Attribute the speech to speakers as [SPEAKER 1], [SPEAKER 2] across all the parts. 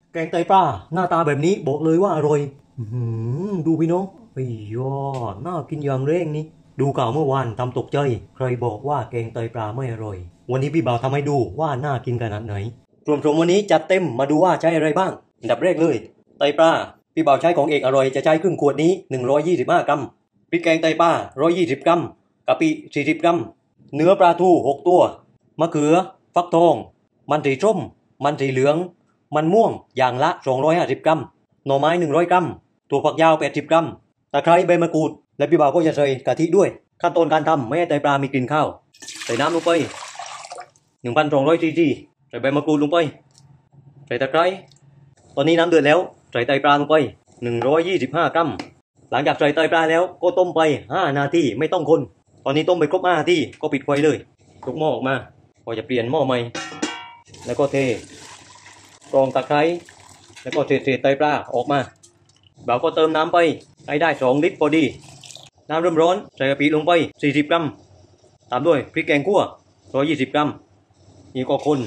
[SPEAKER 1] แกงไตปลาหน้าตาแบบนี้บอกเลยว่าอร่อยดูพี่น้องไอ้ยอดน่ากินอย่างเร่งนี่ดูข่าวเมื่อวานทำตกใจใครบอกว่าแกงไตปลาไม่อร่อยวันนี้พี่บ่าวทำให้ดูว่าน่ากินขนาดไหนส่วนผมวันนี้จัดเต็มมาดูว่าใช้อะไรบ้างอันดับแรกเลยไตปลาพี่บ่าวใช้ของเอกอร่อยจะใช้ครึ่งขวดนี้125 กรัมพริกแกงไตปลา120 กรัมกะปิ40 กรัมเนื้อปลาทู6 ตัวมะเขือฟักทองมันสีส้มมันสีเหลืองมันม่วงอย่างละ250 กรัมหน่อไม้100 กรัมถั่วฝักยาว80 กรัมตะไคร้ใบมะกรูดและพี่บ่าวก็จะใส่กะทิด้วยขั้นตอนการทำไม่ให้ไตปลามีกลิ่นข้าวใส่น้ำลงไป1,200 ซีซีใส่ใบมะกรูดลงไปใส่ตะไคร้ตอนนี้น้ำเดือดแล้วใส่ไตปลาลงไป125 กรัมหลังจากใส่ไตปลาแล้วก็ต้มไป5 นาทีไม่ต้องคนตอนนี้ต้มไปครบ5 นาทีก็ปิดไฟเลยยกหม้อออกมาก็จะเปลี่ยนหม้อใหม่แล้วก็เทกรองตะไคร้แล้วก็เทไตปลาออกมาบ่าวก็เติมน้ำไปให้ได้2 ลิตรพอดีน้ำเริ่มร้อนใส่กะปิลงไป40 กรัมตามด้วยพริกแกงคั่ว120 กรัมนี่ก็คน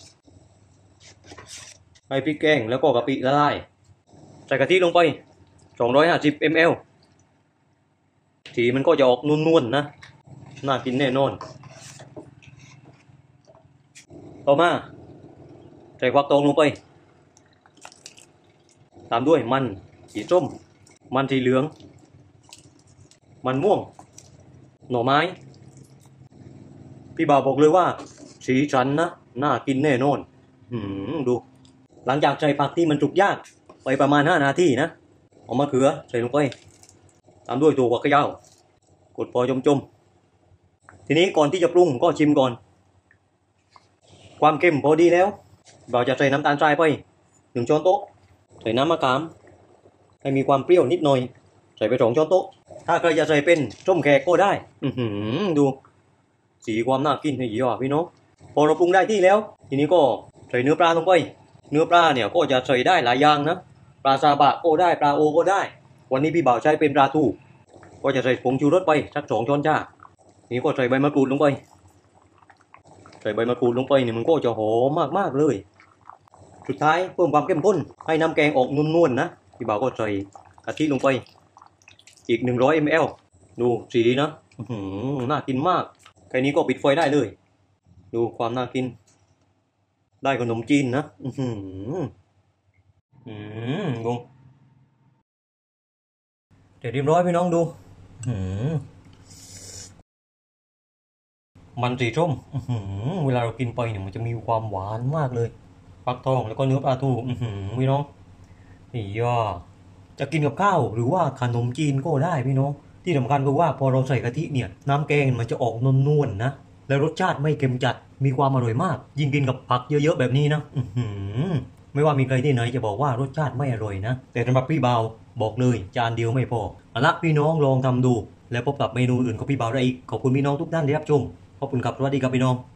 [SPEAKER 1] ให้พริกแกงแล้วก็กะปิละลายใส่กะทิลงไป250 ml สีมันก็จะออกนวลๆนะน่ากินแน่นอนต่อมาใส่ฟักทองลงไปตามด้วยมันสีส้มมันสีเหลืองมันม่วงหน่อไม้พี่บ่าวบอกเลยว่าสีสันนะน่ากินแน่นอนดูหลังจากใส่ผักที่มันสุกยากไปประมาณ5 นาทีนะเอามะเขือใส่ลงไปตามด้วยถั่วฝักยาวกดพอจมๆทีนี้ก่อนที่จะปรุงก็ชิมก่อนความเค็มพอดีแล้วเราจะใส่น้ำตาลทรายไป1 ช้อนโต๊ะใส่น้ำมะขามให้มีความเปรี้ยวนิดหน่อยใส่ไป2 ช้อนโต๊ะถ้าใครจะใส่เป็นส้มแขกก็ได้ดูสีความน่ากินให้เยอะพี่น้องพอเราปรุงได้ที่แล้วทีนี้ก็ใส่เนื้อปลาลงไปเนื้อปลาเนี่ยก็จะใส่ได้หลายอย่างนะปลาซาบะก็ได้ปลาโอก็ได้วันนี้พี่บ่าวใช้เป็นปลาทูก็จะใส่ผงชูรสไปสัก2 ช้อนชานี่ก็ใส่ใบมะกรูดลงไปใส่ใบมะกรูดลงไปเนี่ยมันก็จะหอมมากๆเลยสุดท้ายเพิ่มความเข้มข้นให้น้ำแกงออกนวลๆนะพี่บ่าวก็ใส่กะทิลงไปอีก100 ml ดูสีนะน่ากินมากแค่นี้ก็ปิดไฟได้เลยดูความน่ากินได้ขนมจีนนะดูเดี๋ยวเรียบร้อยพี่น้องดูมันสีส้มเวลาเรากินไปเนี่ยมันจะมีความหวานมากเลยฟักทองแล้วก็เนื้อปลาทูพี่น้องนี่ย่อจะกินกับข้าวหรือว่าขนมจีนก็ได้พี่น้องที่สำคัญคือว่าพอเราใส่กะทิเนี่ยน้ำแกงมันจะออกนวลๆนะแล้วรสชาติไม่เค็มจัดมีความอร่อยมากยิ่งกินกับผักเยอะๆแบบนี้นะไม่ว่ามีใครที่ไหนจะบอกว่ารสชาติไม่อร่อยนะแต่สำหรับพี่เบาบอกเลยจานเดียวไม่พอรักพี่น้องลองทำดูแล้วพบกับเมนูอื่นของพี่เบาได้อีกขอบคุณพี่น้องทุกท่านที่รับชมขอบคุณครับสวัสดีครับพี่น้อง